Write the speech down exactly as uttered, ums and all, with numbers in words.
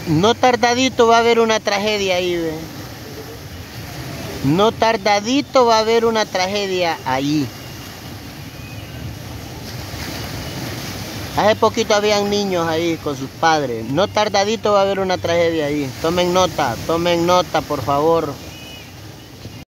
No tardadito va a haber una tragedia ahí, ve. No tardadito va a haber una tragedia ahí. Hace poquito habían niños ahí con sus padres. No tardadito va a haber una tragedia ahí. Tomen nota, tomen nota, por favor.